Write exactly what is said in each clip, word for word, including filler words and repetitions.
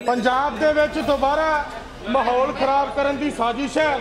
पंजाब दे विच दोबारा माहौल खराब करन दी साजिश है।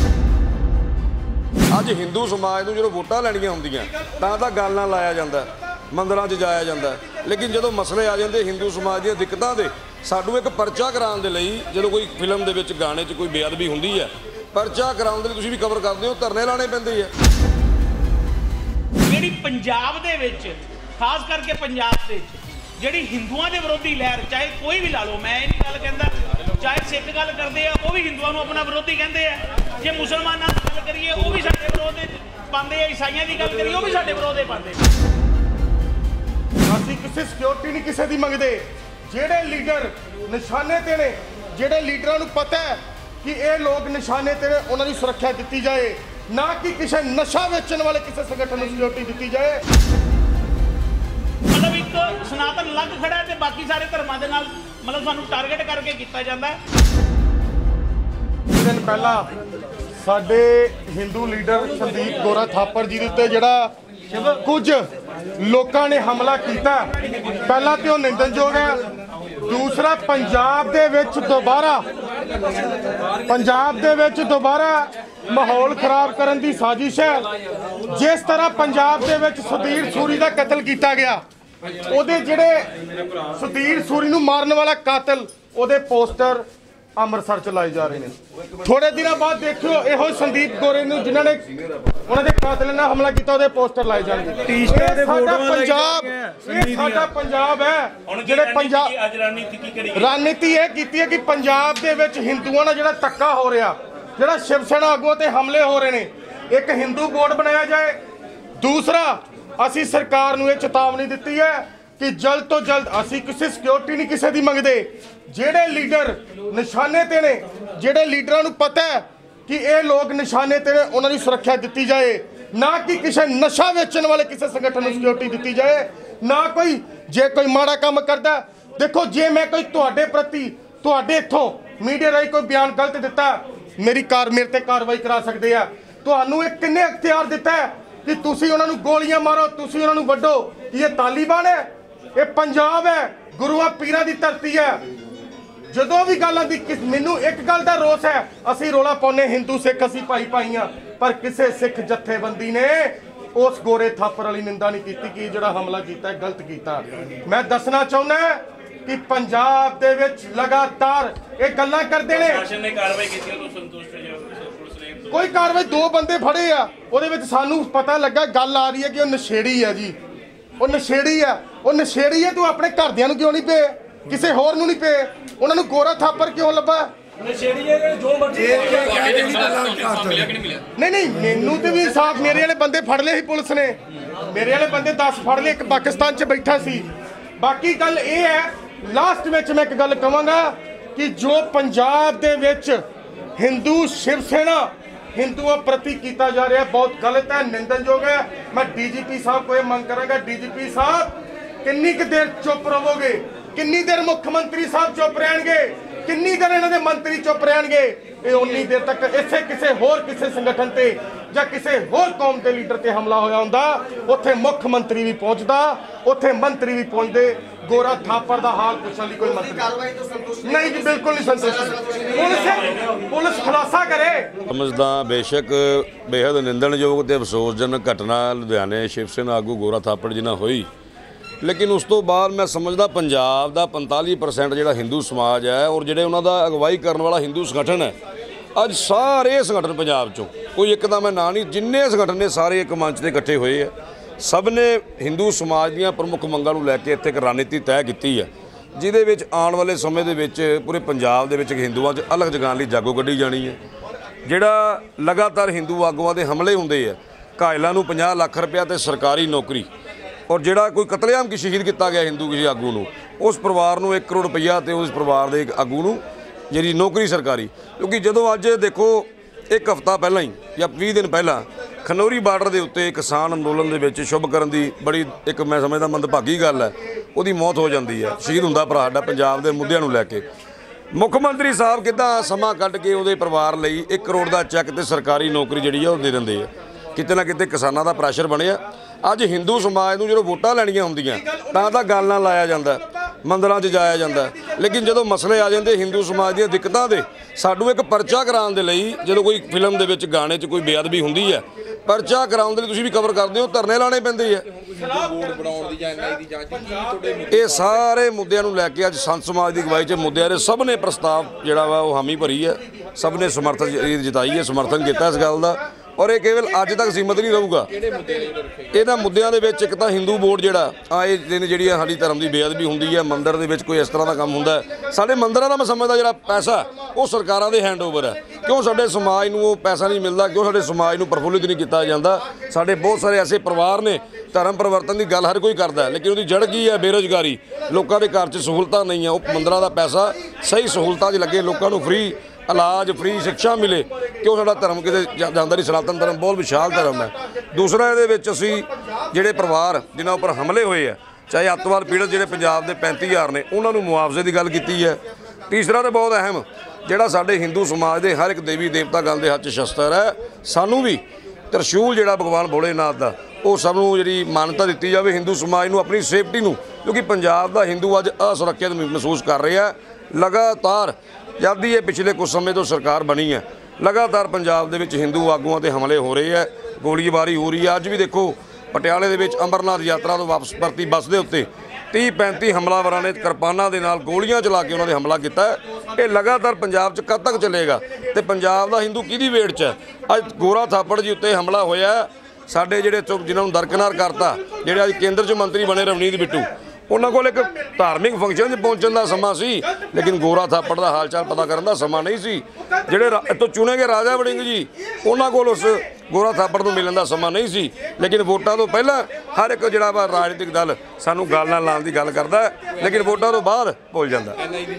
ਅੱਜ ਹਿੰਦੂ ਸਮਾਜ ਨੂੰ ਜਦੋਂ ਵੋਟਾਂ ਲੈਣੀਆਂ ਹੁੰਦੀਆਂ ਤਾਂ ਤਾਂ ਗੱਲ ਨਾਲ ਲਾਇਆ ਜਾਂਦਾ, ਮੰਦਰਾਂ 'ਚ ਜਾਇਆ ਜਾਂਦਾ, ਲੇਕਿਨ ਜਦੋਂ ਮਸਲੇ ਆ ਜਾਂਦੇ ਹਿੰਦੂ ਸਮਾਜ ਦੀਆਂ ਦਿੱਕਤਾਂ ਦੇ, ਸਾਨੂੰ ਇੱਕ ਪਰਚਾ ਕਰਾਉਣ ਦੇ ਲਈ ਜਦੋਂ ਕੋਈ ਫਿਲਮ ਦੇ ਵਿੱਚ ਗਾਣੇ 'ਚ ਕੋਈ ਬੇਅਦਬੀ ਹੁੰਦੀ ਹੈ, ਪਰਚਾ ਕਰਾਉਣ ਦੇ ਲਈ ਤੁਸੀਂ ਵੀ ਕਵਰ ਕਰਦੇ ਹੋ, ਧਰਨੇ ਲਾਣੇ ਪੈਂਦੇ ਆ। ਜਿਹੜੀ ਪੰਜਾਬ ਦੇ ਵਿੱਚ ਖਾਸ ਕਰਕੇ ਪੰਜਾਬ ਦੇ ਵਿੱਚ ਜਿਹੜੀ ਹਿੰਦੂਆਂ ਦੇ ਵਿਰੋਧੀ ਲਹਿਰ, ਚਾਹੇ ਕੋਈ ਵੀ ਲਾ ਲਓ, ਮੈਂ ਇਹ ਨਹੀਂ ਗੱਲ ਕਹਿੰਦਾ, ਚਾਹੇ ਸਿੱਖ ਗੱਲ ਕਰਦੇ ਆ ਉਹ ਵੀ ਹਿੰਦੂਆਂ ਨੂੰ ਆਪਣਾ ਵਿਰੋਧੀ ਕਹਿੰਦੇ ਆ, ਜੇ ਮੁਸਲਮਾਨਾਂ ਦੀ ਗੱਲ ਕਰੀਏ ਉਹ ਵੀ ਸਾਡੇ ਵਿਰੋਧ ਦੇ ਪਾਉਂਦੇ ਆ, ਈਸਾਈਆਂ ਦੀ ਗੱਲ ਕਰੀਏ ਉਹ ਵੀ ਸਾਡੇ ਵਿਰੋਧ ਦੇ ਪਾਉਂਦੇ। ਅਸੀਂ ਕਿਸੇ ਸਿਕਿਉਰਿਟੀ ਨਹੀਂ ਕਿਸੇ ਦੀ ਮੰਗਦੇ। ਜਿਹੜੇ ਲੀਡਰ ਨਿਸ਼ਾਨੇ ਤੇ ਨੇ, ਜਿਹੜੇ ਲੀਡਰਾਂ ਨੂੰ ਪਤਾ ਹੈ ਕਿ ਇਹ ਲੋਕ ਨਿਸ਼ਾਨੇ ਤੇ ਨੇ, ਉਹਨਾਂ ਦੀ ਸੁਰੱਖਿਆ ਦਿੱਤੀ ਜਾਏ, ਨਾ ਕਿ ਕਿਸੇ ਨਸ਼ਾ ਵੇਚਣ ਵਾਲੇ ਕਿਸੇ ਸੰਗਠਨ ਨੂੰ ਸਿਕਿਉਰਿਟੀ ਦਿੱਤੀ ਜਾਏ। ਮਤਲਬ ਇੱਕ ਸਨਾਤਨ ਅਲੱਗ ਖੜਾ ਹੈ ਤੇ ਬਾਕੀ ਸਾਰੇ ਧਰਮਾਂ ਦੇ ਨਾਲ ਮਤਲਬ ਸਾਨੂੰ ਟਾਰਗੇਟ ਕਰਕੇ ਕੀਤਾ ਜਾਂਦਾ ਹੈ। ਦਿਨ ਪਹਿਲਾਂ ਸਾਡੇ ਹਿੰਦੂ ਲੀਡਰ ਸੰਦੀਪ ਗੋਰਾ ਥਾਪਰ ਜੀ ਦੇ ਉੱਤੇ ਜਿਹੜਾ ਕੁਝ ਲੋਕਾਂ ਨੇ ਹਮਲਾ ਕੀਤਾ, ਪਹਿਲਾਂ ਤੇ ਉਹ ਨਿੰਦਣਯੋਗ ਹੈ। ਦੂਸਰਾ, ਪੰਜਾਬ ਦੇ ਵਿੱਚ ਦੁਬਾਰਾ ਪੰਜਾਬ ਦੇ ਵਿੱਚ ਦੁਬਾਰਾ ਮਾਹੌਲ ਖਰਾਬ ਕਰਨ ਦੀ ਸਾਜ਼ਿਸ਼ ਹੈ। ਜਿਸ ਤਰ੍ਹਾਂ ਪੰਜਾਬ ਦੇ ਵਿੱਚ ਸੁਧੀਰ ਸੂਰੀ ਦਾ ਕਤਲ ਕੀਤਾ ਗਿਆ, ਉਹਦੇ ਜਿਹੜੇ ਸੁਧੀਰ ਸੂਰੀ ਨੂੰ ਮਾਰਨ ਵਾਲਾ ਕਾਤਲ, ਉਹਦੇ ਪੋਸਟਰ ਅੰਮ੍ਰਿਤਸਰ ਚ ਲਾਏ ਜਾ ਰਹੇ ਨੇ। ਥੋੜੇ ਦਿਨਾਂ ਬਾਅਦ ਦੇਖਿਓ ਇਹੋ ਸੰਦੀਪ ਗੋਰੇ ਨੂੰ ਜਿਨ੍ਹਾਂ ਨੇ ਉਹਨਾਂ ਦੇ ਕਾਤਲ ਨਾਲ ਹਮਲਾ ਕੀਤਾ, ਉਹਦੇ ਪੋਸਟਰ ਲਾਏ ਜਾਣਗੇ। ਟੀ-ਸ਼ਰਟਾਂ ਦੇ ਸਾਡਾ ਫੋਟੋਆਂ ਪੰਜਾਬ, ਇਹ ਸਾਡਾ ਪੰਜਾਬ ਹੈ। ਜਿਹੜੇ ਪੰਜਾਬ ਅੱਜ ਰਣਨੀਤੀ ਕੀ ਕਰੀ, ਰਣਨੀਤੀ ਇਹ ਕੀਤੀ ਹੈ ਕਿ ਪੰਜਾਬ ਦੇ ਵਿੱਚ ਹਿੰਦੂਆਂ ਨਾਲ ਜਿਹੜਾ ਧੱਕਾ ਹੋ ਰਿਹਾ, ਜਿਹੜਾ ਸ਼ਿਵ ਸੈਨਾ ਆਗੂਆਂ ਤੇ ਹਮਲੇ ਹੋ ਰਹੇ ਨੇ, ਇੱਕ ਹਿੰਦੂ ਬੋਰਡ ਬਣਾਇਆ ਜਾਏ। ਦੂਸਰਾ, ਅਸੀਂ ਸਰਕਾਰ ਨੂੰ ਇਹ ਚੇਤਾਵਨੀ ਦਿੱਤੀ ਹੈ ਕਿ ਜਲਦ ਤੋਂ ਜਲਦ, ਅਸੀਂ ਕਿਸੇ ਸਿਕਿਉਰਿਟੀ ਨਹੀਂ ਕਿਸੇ ਦੀ ਮੰਗਦੇ। ਜਿਹੜੇ ਲੀਡਰ ਨਿਸ਼ਾਨੇ ਤੇ ਨੇ, ਜਿਹੜੇ ਲੀਡਰਾਂ ਨੂੰ ਪਤਾ ਹੈ ਕਿ ਇਹ ਲੋਕ ਨਿਸ਼ਾਨੇ ਤੇ ਨੇ, ਉਹਨਾਂ ਦੀ ਸੁਰੱਖਿਆ ਦਿੱਤੀ ਜਾਏ, ਨਾ ਕਿ ਕਿਸੇ ਨਸ਼ਾ ਵੇਚਣ ਵਾਲੇ ਕਿਸੇ ਸੰਗਠਨ ਨੂੰ ਸਿਕਿਉਰਿਟੀ ਦਿੱਤੀ ਜਾਏ। ਨਾ ਕੋਈ ਜੇ ਕੋਈ ਮਾੜਾ ਕੰਮ ਕਰਦਾ, ਦੇਖੋ ਜੇ ਮੈਂ ਕੋਈ ਤੁਹਾਡੇ ਪ੍ਰਤੀ, ਤੁਹਾਡੇ ਇੱਥੋਂ ਮੀਡੀਆ ਰਾਹੀਂ ਕੋਈ ਬਿਆਨ ਗਲਤ ਦਿੱਤਾ, ਮੇਰੀ ਕਾਰ ਮੇਰੇ ਤੇ ਕਾਰਵਾਈ ਕਰਾ ਸਕਦੇ ਆ। ਤੁਹਾਨੂੰ ਇਹ ਕਿੰਨੇ ਅਖਤਿਆਰ ਦਿੱਤਾ ਹੈ ਕਿ ਤੁਸੀਂ ਉਹਨਾਂ ਨੂੰ ਗੋਲੀਆਂ ਮਾਰੋ, ਤੁਸੀਂ ਉਹਨਾਂ ਨੂੰ ਵੱਢੋ? ਇਹ ਤਾਲੀਬਾਨ ਹੈ? ਇਹ ਪੰਜਾਬ ਹੈ, ਗੁਰੂਆਂ ਪੀਰਾਂ ਦੀ ਧਰਤੀ ਹੈ। ਜਦੋਂ ਵੀ ਗੱਲ ਆਉਂਦੀ, ਮੈਨੂੰ ਇੱਕ ਗੱਲ ਦਾ ਰੋਸ ਹੈ, ਅਸੀਂ ਰੋਲਾ ਪਾਉਂਦੇ ਹਿੰਦੂ ਸਿੱਖ ਅਸੀਂ ਭਾਈ ਭਾਈਆਂ, ਪਰ ਕਿਸੇ ਸਿੱਖ ਜਥੇਬੰਦੀ ਨੇ ਉਸ ਗੋਰੇ ਥਾਪਰ ਵਾਲੀ ਨਿੰਦਾ ਨਹੀਂ ਕੀਤੀ ਕਿ ਜਿਹੜਾ ਹਮਲਾ ਕੀਤਾ ਗਲਤ ਕੀਤਾ। ਮੈਂ ਦੱਸਣਾ ਚਾਹੁੰਦਾ ਕਿ ਪੰਜਾਬ ਦੇ ਵਿੱਚ ਲਗਾਤਾਰ ਇਹ ਗੱਲਾਂ ਕਰਦੇ ਨੇ। ਪ੍ਰਸ਼ਾਸਨ ਨੇ ਕਾਰਵਾਈ ਕੀਤੀ, ਉਹ ਸੰਤੁਸ਼ਟ ਹੈ ਪੁਲਿਸ ਨੇ? ਕੋਈ ਕਾਰਵਾਈ, ਦੋ ਬੰਦੇ ਫੜੇ ਆ, ਉਹਦੇ ਵਿੱਚ ਸਾਨੂੰ ਪਤਾ ਲੱਗਾ ਗੱਲ ਆ ਰਹੀ ਹੈ ਕਿ ਉਹ ਨਸ਼ੇੜੀ ਹੈ ਜੀ, ਉਹ ਨਸ਼ੇੜੀ ਆ, ਉਹ ਨਸ਼ੇੜੀ ਹੈ। ਤੂੰ ਆਪਣੇ ਘਰਦਿਆਂ ਨੂੰ ਕਿਉਂ ਨਹੀਂ ਪਏ, ਕਿਸੇ ਹੋਰ ਨੂੰ ਨਹੀਂ ਪਏ, ਉਹਨਾਂ ਨੂੰ ਗੋਰਾ ਥਾਪਰ ਕਿਉਂ ਲੱਭਾ? ਨਸ਼ੇੜੀ ਹੈ ਜੋ ਮਰਜ਼ੀ ਨਹੀਂ ਨਹੀਂ, ਮੈਨੂੰ ਤੇ ਵੀ ਇਨਸਾਫ, ਮੇਰੇ ਵਾਲੇ ਬੰਦੇ ਫੜ ਲਏ ਸੀ ਪੁਲਿਸ ਨੇ, ਮੇਰੇ ਵਾਲੇ ਬੰਦੇ ਦਸ ਫੜ ਲਏ, ਇੱਕ ਪਾਕਿਸਤਾਨ 'ਚ ਬੈਠਾ ਸੀ। ਬਾਕੀ ਗੱਲ ਇਹ ਹੈ, ਲਾਸਟ ਵਿੱਚ ਮੈਂ ਇੱਕ ਗੱਲ ਕਹਾਂਗਾ ਕਿ ਜੋ ਪੰਜਾਬ ਦੇ ਵਿੱਚ ਹਿੰਦੂ ਸ਼ਿਵ ਸੈਨਾ ਹਿੰਦੂਆਂ ਪ੍ਰਤੀ ਕੀਤਾ ਜਾ ਰਿਹਾ ਬਹੁਤ ਗਲਤ ਹੈ, ਨਿੰਦਣਯੋਗ ਹੈ। ਮੈਂ ਡੀਜੀਪੀ ਸਾਹਿਬ ਕੋਲ ਇਹ ਮੰਗ ਕਰਾਂਗਾ, ਡੀਜੀਪੀ ਸਾਹਿਬ ਕਿੰਨੀ ਕੁ ਦੇਰ ਚੁੱਪ ਰਹੋਗੇ? ਕਿੰਨੀ ਦੇਰ ਮੁੱਖ ਮੰਤਰੀ ਸਾਹਿਬ ਚੁੱਪ ਰਹਿਣਗੇ? ਕਿੰਨੀ ਦੇਰ ਇਹਨਾਂ ਦੇ ਮੰਤਰੀ ਚੁੱਪ ਰਹਿਣਗੇ? ਇਹ ਉਨੀ ਦੇਰ ਤੱਕ ਇੱਥੇ ਕਿਸੇ ਹੋਰ ਕਿਸੇ ਸੰਗਠਨ ਤੇ ਜਾਂ ਕਿਸੇ ਹੋਰ ਕੌਮ ਦੇ ਲੀਡਰ ਤੇ ਹਮਲਾ ਹੋਇਆ ਹੁੰਦਾ, ਉੱਥੇ ਮੁੱਖ ਮੰਤਰੀ ਵੀ ਪਹੁੰਚਦਾ, ਉੱਥੇ ਮੰਤਰੀ ਵੀ ਪਹੁੰਚਦੇ। ਗੋਰਾ ਥਾਪਰ ਦਾ ਹਾਲ ਪੁੱਛਣ ਲਈ ਕੋਈ ਮੰਤਰੀ ਕਾਰਵਾਈ ਤੋਂ ਸੰਤੁਸ਼ਟ ਨਹੀਂ ਜੀ, ਬਿਲਕੁਲ ਨਹੀਂ ਸੰਤੁਸ਼ਟ। ਪੁਲਿਸ ਪੁਲਿਸ ਖੁਲਾਸਾ ਕਰੇ। ਸਮਝਦਾ ਬੇਸ਼ੱਕ ਬੇਹੱਦ ਨਿੰਦਣਯੋਗ ਤੇ ਅਫਸੋਸਜਨਕ ਘਟਨਾ ਲੁਧਿਆਣੇ ਸ਼ਿਵ ਸੈਨਾ ਆਗੂ ਗੋਰਾ ਥਾਪੜ ਜੀ ਨਾਲ ਹੋਈ, ਲੇਕਿਨ ਉਸ ਤੋਂ ਬਾਅਦ ਮੈਂ ਸਮਝਦਾ ਪੰਜਾਬ ਦਾ ਪੰਤਾਲੀ ਪਰਸੈਂਟ ਜਿਹੜਾ ਹਿੰਦੂ ਸਮਾਜ ਹੈ ਔਰ ਜਿਹੜੇ ਉਹਨਾਂ ਦਾ ਅਗਵਾਈ ਕਰਨ ਵਾਲਾ ਹਿੰਦੂ ਸੰਗਠਨ ਹੈ, ਅੱਜ ਸਾਰੇ ਸੰਗਠਨ ਪੰਜਾਬ 'ਚੋਂ ਕੋਈ ਇੱਕ ਦਾ ਮੈਂ ਨਾਂ ਨਹੀਂ, ਜਿੰਨੇ ਸੰਗਠਨ ਨੇ ਸਾਰੇ ਇੱਕ ਮੰਚ ਤੇ ਇਕੱਠੇ ਹੋਏ ਆ। ਸਭ ਨੇ ਹਿੰਦੂ ਸਮਾਜ ਦੀਆਂ ਪ੍ਰਮੁੱਖ ਮੰਗਾਂ ਨੂੰ ਲੈ ਕੇ ਇੱਥੇ ਇੱਕ ਰਣਨੀਤੀ ਤੈਅ ਕੀਤੀ ਹੈ, ਜਿਹਦੇ ਵਿੱਚ ਆਉਣ ਵਾਲੇ ਸਮੇਂ ਦੇ ਵਿੱਚ ਪੂਰੇ ਪੰਜਾਬ ਦੇ ਵਿੱਚ ਹਿੰਦੂਆਂ 'ਚ ਅਲੱਗ ਜਗਾਉਣ ਲਈ ਜਾਗੋ ਕੱਢੀ ਜਾਣੀ ਹੈ। ਜਿਹੜਾ ਲਗਾਤਾਰ ਹਿੰਦੂ ਆਗੂਆਂ ਦੇ ਹਮਲੇ ਹੁੰਦੇ ਆ, ਘਾਇਲਾਂ ਨੂੰ ਪੰਜਾਹ ਲੱਖ ਰੁਪਇਆ ਤੇ ਸਰਕਾਰੀ ਨੌਕਰੀ, ਔਰ ਜਿਹੜਾ ਕੋਈ ਕਤਲੇਆਮ ਕੀ ਸ਼ਹੀਦ ਕੀਤਾ ਗਿਆ ਹਿੰਦੂ ਕਿਸੇ ਆਗੂ ਨੂੰ, ਉਸ ਪਰਿਵਾਰ ਨੂੰ ਇੱਕ ਕਰੋੜ ਰੁਪਈਆ ਤੇ ਉਸ ਪਰਿਵਾਰ ਦੇ ਇੱਕ ਆਗੂ ਨੂੰ ਜਿਹੜੀ ਨੌਕਰੀ ਸਰਕਾਰੀ। ਕਿਉਂਕਿ ਜਦੋਂ ਅੱਜ ਦੇਖੋ ਇੱਕ ਹਫ਼ਤਾ ਪਹਿਲਾਂ ਹੀ ਜਾਂ ਵੀਹ ਦਿਨ ਪਹਿਲਾਂ ਖਨੌਰੀ ਬਾਰਡਰ ਦੇ ਉੱਤੇ ਕਿਸਾਨ ਅੰਦੋਲਨ ਦੇ ਵਿੱਚ ਸ਼ੁਭ ਕਰਨ ਦੀ ਬੜੀ ਇੱਕ ਮੈਂ ਸਮਝਦਾ ਮੰਦਭਾਗੀ ਗੱਲ ਹੈ, ਉਹਦੀ ਮੌਤ ਹੋ ਜਾਂਦੀ ਹੈ, ਸ਼ਹੀਦ ਹੁੰਦਾ ਭਰਾ ਸਾਡਾ ਪੰਜਾਬ ਦੇ ਮੁੱਦਿਆਂ ਨੂੰ ਲੈ ਕੇ। ਮੁੱਖ ਮੰਤਰੀ ਸਾਹਿਬ ਕਿੱਦਾਂ ਸਮਾਂ ਕੱਢ ਕੇ ਉਹਦੇ ਪਰਿਵਾਰ ਲਈ ਇੱਕ ਕਰੋੜ ਦਾ ਚੈੱਕ ਤੇ ਸਰਕਾਰੀ ਨੌਕਰੀ ਜਿਹੜੀ ਆ ਉਹ ਦੇ ਦਿੰਦੇ ਆ। ਕਿਤੇ ਨਾ ਕਿਤੇ ਕਿਸਾਨਾਂ ਦਾ ਪ੍ਰੈਸ਼ਰ ਬਣਿਆ। ਅੱਜ ਹਿੰਦੂ ਸਮਾਜ ਨੂੰ ਜਦੋਂ ਵੋਟਾਂ ਲੈਣੀਆਂ ਹੁੰਦੀਆਂ ਤਾਂ ਤਾਂ ਗੱਲ ਨਾਲ ਲਾਇਆ ਜਾਂਦਾ, ਮੰਦਰਾਂ 'ਚ ਜਾਇਆ ਜਾਂਦਾ, ਲੇਕਿਨ ਜਦੋਂ ਮਸਲੇ ਆ ਜਾਂਦੇ ਹਿੰਦੂ ਸਮਾਜ ਦੀਆਂ ਦਿੱਕਤਾਂ ਦੇ ਸਾਨੂੰ ਇੱਕ ਪਰਚਾ ਕਰਾਉਣ ਦੇ ਲਈ ਜਦੋਂ ਕੋਈ ਫਿਲਮ ਦੇ ਵਿੱਚ ਗਾਣੇ 'ਚ ਕੋਈ ਬੇਅਦਬੀ ਹੁੰਦੀ ਹੈ ਪਰਚਾ ਕਰਾਉਣ ਦੇ ਲਈ ਤੁਸੀਂ ਵੀ ਕਵਰ ਕਰਦੇ ਹੋ ਧਰਨੇ ਲਾਣੇ ਪੈਂਦੇ ਆ। ਇਹ ਸਾਰੇ ਮੁੱਦਿਆਂ ਨੂੰ ਲੈ ਕੇ ਅੱਜ ਸੰਤ ਸਮਾਜ ਦੀ ਅਗਵਾਈ 'ਚ ਮੁੱਦਿਆਂ ਦੇ ਸਭ ਨੇ ਪ੍ਰਸਤਾਵ ਜਿਹੜਾ ਵਾ ਉਹ ਹਾਮੀ ਭਰੀ ਹੈ, ਸਭ ਨੇ ਸਮਰਥਨ ਜਿਤਾਈ ਹੈ, ਸਮਰਥਨ ਕੀਤਾ ਇਸ ਗੱਲ ਦਾ। ਔਰ ਇਹ ਕੇਵਲ ਅੱਜ ਤੱਕ ਸੀਮਤ ਨਹੀਂ ਰਹੂਗਾ। ਇਹਨਾਂ ਮੁੱਦਿਆਂ ਦੇ ਵਿੱਚ ਇੱਕ ਤਾਂ ਹਿੰਦੂ ਬੋਰਡ ਜਿਹੜਾ ਆ ਇਹ ਦਿਨ ਜਿਹੜੀ ਆ ਸਾਡੀ ਧਰਮ ਦੀ ਬੇਅਦਬੀ ਹੁੰਦੀ ਹੈ, ਮੰਦਿਰ ਦੇ ਵਿੱਚ ਕੋਈ ਇਸ ਤਰ੍ਹਾਂ ਦਾ ਕੰਮ ਹੁੰਦਾ ਹੈ, ਸਾਡੇ ਮੰਦਿਰਾਂ ਦਾ ਮੈਂ ਸਮਝਦਾ ਜਿਹੜਾ ਪੈਸਾ ਉਹ ਸਰਕਾਰਾਂ ਦੇ ਹੈਂਡਓਵਰ ਹੈ। ਕਿਉਂ ਸਾਡੇ ਸਮਾਜ ਨੂੰ ਉਹ ਪੈਸਾ ਨਹੀਂ ਮਿਲਦਾ, ਕਿਉਂ ਸਾਡੇ ਸਮਾਜ ਨੂੰ ਪ੍ਰਫੁੱਲਿਤ ਨਹੀਂ ਕੀਤਾ ਜਾਂਦਾ। ਸਾਡੇ ਬਹੁਤ ਸਾਰੇ ਐਸੇ ਪਰਿਵਾਰ ਨੇ, ਧਰਮ ਪਰਿਵਰਤਨ ਦੀ ਗੱਲ ਹਰ ਕੋਈ ਕਰਦਾ ਲੇਕਿਨ ਉਹਦੀ ਜੜ ਕੀ ਹੈ? ਬੇਰੁਜ਼ਗਾਰੀ, ਲੋਕਾਂ ਦੇ ਘਰ 'ਚ ਸਹੂਲਤਾਂ ਨਹੀਂ ਆ। ਉਹ ਮੰਦਿਰਾਂ ਦਾ ਪੈਸਾ ਸਹੀ ਸਹੂਲਤਾਂ 'ਚ ਲੱਗੇ, ਲੋਕਾਂ ਨੂੰ ਫ੍ਰੀ ਇਲਾਜ, ਫ੍ਰੀ ਸਿੱਖਿਆ ਮਿਲੇ, ਕਿਉਂ ਸਾਡਾ ਧਰਮ ਕਿਤੇ ਜਾਂਦਾ ਨਹੀਂ। ਸਨਾਤਨ ਧਰਮ ਬਹੁਤ ਵਿਸ਼ਾਲ ਧਰਮ ਹੈ। ਦੂਸਰਾ ਇਹਦੇ ਵਿੱਚ ਅਸੀਂ ਜਿਹੜੇ ਪਰਿਵਾਰ ਜਿਨ੍ਹਾਂ ਉੱਪਰ ਹਮਲੇ ਹੋਏ ਆ, ਚਾਹੇ ਅੱਤਵਾਦ ਪੀੜਤ ਜਿਹੜੇ ਪੰਜਾਬ ਦੇ ਪੈਂਤੀ ਹਜ਼ਾਰ ਨੇ, ਉਹਨਾਂ ਨੂੰ ਮੁਆਵਜ਼ੇ ਦੀ ਗੱਲ ਕੀਤੀ ਹੈ। ਤੀਸਰਾ ਤੇ ਬਹੁਤ ਅਹਿਮ ਜਿਹੜਾ ਸਾਡੇ ਹਿੰਦੂ ਸਮਾਜ ਦੇ ਹਰ ਇੱਕ ਦੇਵੀ ਦੇਵਤਾ ਗੱਲ ਦੇ ਹੱਥ 'ਚ ਸ਼ਸਤਰ ਹੈ, ਸਾਨੂੰ ਵੀ ਤਰਸ਼ੂਲ ਜਿਹੜਾ ਭਗਵਾਨ ਭੋਲੇਨਾਥ ਦਾ ਉਹ ਸਭ ਨੂੰ ਜਿਹੜੀ ਮਾਨਤਾ ਦਿੱਤੀ ਜਾਵੇ ਹਿੰਦੂ ਸਮਾਜ ਨੂੰ ਆਪਣੀ ਸੇਫਟੀ ਨੂੰ, ਕਿਉਂਕਿ ਪੰਜਾਬ ਦਾ ਹਿੰਦੂ ਅੱਜ ਅਸੁਰੱਖਿਅਤ ਮਹਿਸੂਸ ਕਰ ਰਿਹਾ। ਲਗਾਤਾਰ ਜਦ ਦੀ ਇਹ ਪਿਛਲੇ ਕੁਝ ਸਮੇਂ ਤੋਂ ਸਰਕਾਰ ਬਣੀ ਹੈ ਲਗਾਤਾਰ ਪੰਜਾਬ ਦੇ ਵਿੱਚ ਹਿੰਦੂ ਆਗੂਆਂ 'ਤੇ ਹਮਲੇ ਹੋ ਰਹੇ ਹੈ, ਗੋਲੀਬਾਰੀ ਹੋ ਰਹੀ ਹੈ। ਅੱਜ ਵੀ ਦੇਖੋ ਪਟਿਆਲੇ ਦੇ ਵਿੱਚ ਅਮਰਨਾਥ ਯਾਤਰਾ ਤੋਂ ਵਾਪਸ ਪਰਤੀ ਬੱਸ ਦੇ ਉੱਤੇ ਤੀਹ ਪੈਂਤੀ ਹਮਲਾਵਰਾਂ ਨੇ ਕਿਰਪਾਨਾਂ ਦੇ ਨਾਲ ਗੋਲੀਆਂ ਚਲਾ ਕੇ ਉਹਨਾਂ ਦੇ ਹਮਲਾ ਕੀਤਾ। ਇਹ ਲਗਾਤਾਰ ਪੰਜਾਬ 'ਚ ਕਦ ਤੱਕ ਚੱਲੇਗਾ ਤੇ ਪੰਜਾਬ ਦਾ ਹਿੰਦੂ ਕਿਹਦੀ ਵੇਟ 'ਚ ਹੈ? ਅੱਜ ਗੋਰਾ ਥਾਪੜ ਜੀ ਉੱਤੇ ਹਮਲਾ ਹੋਇਆ, ਸਾਡੇ ਜਿਹੜੇ ਚੁੱਪ ਜਿਨ੍ਹਾਂ ਨੂੰ ਦਰਕਨਾਰ ਕਰਤਾ, ਜਿਹੜੇ ਅੱਜ ਕੇਂਦਰ 'ਚ ਮੰਤਰੀ ਬਣੇ ਰਵਨੀਤ ਬਿੱਟੂ, ਉਹਨਾਂ ਕੋਲ ਇੱਕ ਧਾਰਮਿਕ ਫੰਕਸ਼ਨ 'ਚ ਪਹੁੰਚਣ ਦਾ ਸਮਾਂ ਸੀ ਲੇਕਿਨ ਗੋਰਾ ਥਾਪੜ ਦਾ ਹਾਲ ਚਾਲ ਪਤਾ ਕਰਨ ਦਾ ਸਮਾਂ ਨਹੀਂ ਸੀ। ਜਿਹੜੇ ਇੱਥੋਂ ਚੁਣੇ ਗਏ ਰਾਜਾ ਵੜਿੰਗ ਜੀ, ਉਹਨਾਂ ਕੋਲ ਉਸ ਗੋਰਾ ਥਾਪੜ ਨੂੰ ਮਿਲਣ ਦਾ ਸਮਾਂ ਨਹੀਂ ਸੀ। ਲੇਕਿਨ ਵੋਟਾਂ ਤੋਂ ਪਹਿਲਾਂ ਹਰ ਇੱਕ ਜਿਹੜਾ ਵਾ ਰਾਜਨੀਤਿਕ ਦਲ ਸਾਨੂੰ ਗੱਲ ਨਾਲ ਲਾਉਣ ਦੀ ਗੱਲ ਕਰਦਾ ਲੇਕਿਨ ਵੋਟਾਂ ਤੋਂ ਬਾਅਦ ਭੁੱਲ ਜਾਂਦਾ।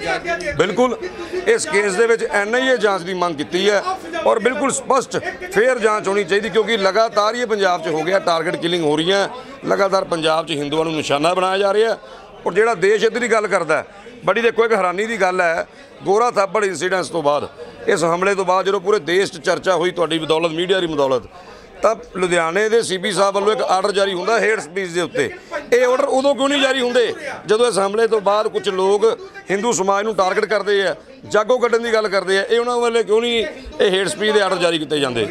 ਬਿਲਕੁਲ ਇਸ ਕੇਸ ਦੇ ਵਿੱਚ ਐਨ ਆਈ ਏ ਜਾਂਚ ਦੀ ਮੰਗ ਕੀਤੀ ਹੈ ਔਰ ਬਿਲਕੁਲ ਸਪਸ਼ਟ ਫੇਅਰ ਜਾਂਚ ਹੋਣੀ ਚਾਹੀਦੀ, ਕਿਉਂਕਿ ਲਗਾਤਾਰ ਇਹ ਪੰਜਾਬ 'ਚ ਹੋ ਗਿਆ, ਟਾਰਗੇਟ ਕਿਲਿੰਗ ਹੋ ਰਹੀਆਂ ਲਗਾਤਾਰ, ਪੰਜਾਬ 'ਚ ਹਿੰਦੂਆਂ ਨੂੰ ਨਿਸ਼ਾਨਾ ਬਣਾਇਆ ਜਾ ਰਿਹਾ। ਔਰ ਜਿਹੜਾ ਦੇਸ਼ ਇੱਧਰ ਦੀ ਗੱਲ ਕਰਦਾ, ਬੜੀ ਦੇਖੋ ਇੱਕ ਹੈਰਾਨੀ ਦੀ ਗੱਲ ਹੈ, ਗੋਰਾ ਥਾਪੜ ਇੰਸੀਡੈਂਸ ਤੋਂ ਬਾਅਦ, ਇਸ ਹਮਲੇ ਤੋਂ ਬਾਅਦ ਜਦੋਂ ਪੂਰੇ ਦੇਸ਼ 'ਚ ਚਰਚਾ ਹੋਈ ਤੁਹਾਡੀ ਬਦੌਲਤ, ਮੀਡੀਆ ਦੀ ਬਦੌਲਤ, ਤਾਂ ਲੁਧਿਆਣੇ ਦੇ ਸੀ ਪੀ ਸਾਹਿਬ ਵੱਲੋਂ ਇੱਕ ਆਰਡਰ ਜਾਰੀ ਹੁੰਦਾ ਹੇਟ ਸਪੀਚ ਦੇ ਉੱਤੇ। ਇਹ ਆਰਡਰ ਉਦੋਂ ਕਿਉਂ ਨਹੀਂ ਜਾਰੀ ਹੁੰਦੇ ਜਦੋਂ ਇਸ ਹਮਲੇ ਤੋਂ ਬਾਅਦ ਕੁਝ ਲੋਕ ਹਿੰਦੂ ਸਮਾਜ ਨੂੰ ਟਾਰਗੇਟ ਕਰਦੇ ਆ, ਜਾਗੋ ਕੱਢਣ ਦੀ ਗੱਲ ਕਰਦੇ ਆ, ਇਹ ਉਹਨਾਂ ਵੱਲੋਂ ਕਿਉਂ ਨਹੀਂ ਇਹ ਹੇਟ ਸਪੀਚ ਦੇ ਆਰਡਰ ਜਾਰੀ ਕੀਤੇ ਜਾਂਦੇ?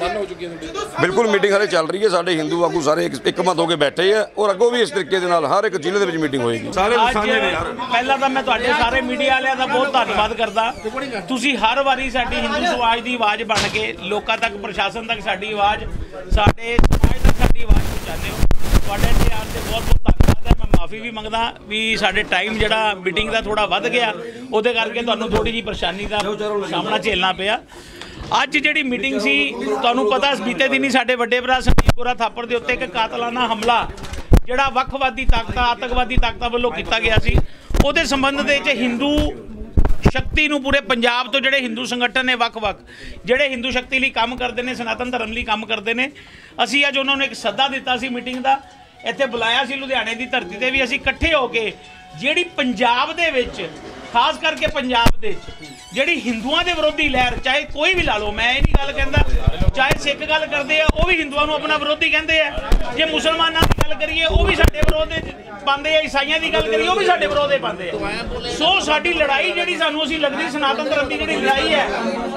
ਬਿਲਕੁਲ ਮੀਟਿੰਗ ਹਾਲੇ ਚੱਲ ਰਹੀ ਹੈ, ਸਾਡੇ ਹਿੰਦੂ ਆਗੂ ਸਾਰੇ ਇੱਕਮਤ ਹੋ ਕੇ ਬੈਠੇ ਆ ਔਰ ਅੱਗੋਂ ਵੀ ਇਸ ਤਰੀਕੇ ਦੇ ਨਾਲ ਹਰ ਇੱਕ ਜ਼ਿਲ੍ਹੇ ਦੇ ਵਿੱਚ ਮੀਟਿੰਗ ਹੋਏਗੀ। ਸਾਰੇ ਸਾਂਝੇ ਨੇ ਯਾਰ। ਪਹਿਲਾਂ ਤਾਂ ਮੈਂ ਤੁਹਾਡੇ ਸਾਰੇ ਮੀਡੀਆ ਵਾਲਿਆਂ ਦਾ ਬਹੁਤ ਧੰਨਵਾਦ ਕਰਦਾ, ਤੁਸੀਂ ਹਰ ਵਾਰੀ ਸਾਡੀ ਹਿੰਦੂ ਸਮਾਜ ਦੀ ਆਵਾਜ਼ ਬਣ ਕੇ ਲੋਕਾਂ ਤੱਕ, ਪ੍ਰਸ਼ਾਸਨ ਤੱਕ ਸਾਡੀ ਆਵਾਜ਼, ਸਾਡੇ ਸਮਾਜ ਤੱਕ ਸਾਡੀ ਆਵਾਜ਼ ਪਹੁੰਚਾਉਂਦੇ ਹੋ। ਤੁਹਾਡੇ ਤੇ ਆਉਣ ਤੇ ਬਹੁਤ ਬਹੁਤ ਧੰਨਵਾਦ ਹੈ। ਮੈਂ ਮਾਫੀ ਵੀ ਮੰਗਦਾ ਵੀ ਸਾਡੇ ਟਾਈਮ ਜਿਹੜਾ ਮੀਟਿੰਗ ਦਾ ਥੋੜਾ ਵੱਧ ਗਿਆ, ਉਹਦੇ ਕਰਕੇ ਤੁਹਾਨੂੰ ਥੋੜੀ ਜਿਹੀ ਪਰੇਸ਼ਾਨੀ ਦਾ ਸਾਹਮਣਾ ਝੇਲਣਾ ਪਿਆ। ਅੱਜ ਜਿਹੜੀ ਮੀਟਿੰਗ ਸੀ, ਤੁਹਾਨੂੰ ਪਤਾ ਬੀਤੇ ਦਿਨੀ ਸਾਡੇ ਵੱਡੇ ਭਰਾ ਸੰਦੀਪ ਗੋਰਾ ਥਾਪੜ ਦੇ ਉੱਤੇ ਇੱਕ ਕਾਤਲਾਨਾ ਹਮਲਾ ਜਿਹੜਾ ਵੱਖਵਾਦੀ ਤਾਕਤਾਂ, ਆਤੰਕਵਾਦੀ ਤਾਕਤਾਂ ਵੱਲੋਂ ਕੀਤਾ ਗਿਆ ਸੀ, ਉਹਦੇ ਸੰਬੰਧ ਦੇ ਵਿੱਚ ਹਿੰਦੂ ਸ਼ਕਤੀ ਨੂੰ ਪੂਰੇ ਪੰਜਾਬ ਤੋਂ ਜਿਹੜੇ ਹਿੰਦੂ ਸੰਗਠਨ ਨੇ ਵੱਖ-ਵੱਖ ਜਿਹੜੇ ਹਿੰਦੂ ਸ਼ਕਤੀ ਲਈ ਕੰਮ ਕਰਦੇ ਨੇ, ਸਨਾਤਨ ਧਰਮ ਲਈ ਕੰਮ ਕਰਦੇ ਨੇ, ਅਸੀਂ ਅੱਜ ਉਹਨਾਂ ਨੂੰ ਇੱਕ ਸੱਦਾ ਦਿੱਤਾ ਸੀ ਮੀਟਿੰਗ ਦਾ, ਇੱਥੇ ਬੁਲਾਇਆ ਸੀ ਲੁਧਿਆਣੇ ਦੀ ਧਰਤੀ ਤੇ ਵੀ ਅਸੀਂ ਇਕੱਠੇ ਹੋ ਕੇ ਜਿਹੜੀ ਪੰਜਾਬ ਦੇ ਵਿੱਚ, ਖਾਸ ਕਰਕੇ ਪੰਜਾਬ ਦੇ ਵਿੱਚ ਜਿਹੜੀ ਹਿੰਦੂਆਂ ਦੇ ਵਿਰੋਧੀ ਲਹਿਰ, ਚਾਹੇ ਕੋਈ ਵੀ ਲਾ ਲਓ, ਮੈਂ ਇਹ ਨਹੀਂ ਗੱਲ ਕਹਿੰਦਾ, ਚਾਹੇ ਸਿੱਖ ਗੱਲ ਕਰਦੇ ਆ ਉਹ ਵੀ ਹਿੰਦੂਆਂ ਨੂੰ ਆਪਣਾ ਵਿਰੋਧੀ ਕਹਿੰਦੇ ਆ, ਜੇ ਮੁਸਲਮਾਨਾਂ ਦੀ ਗੱਲ ਕਰੀਏ ਉਹ ਵੀ ਸਾਡੇ ਵਿਰੋਧ ਦੇ ਪਾਉਂਦੇ ਆ, ਈਸਾਈਆਂ ਦੀ ਗੱਲ ਕਰੀਏ ਉਹ ਵੀ ਸਾਡੇ ਵਿਰੋਧ ਦੇ ਪਾਉਂਦੇ ਆ। ਸੋ ਸਾਡੀ ਲੜਾਈ ਜਿਹੜੀ ਸਾਨੂੰ ਅਸੀਂ ਲੱਗਦੀ ਸਨਾਤਨ ਧਰਮ ਦੀ ਜਿਹੜੀ ਲੜਾਈ ਹੈ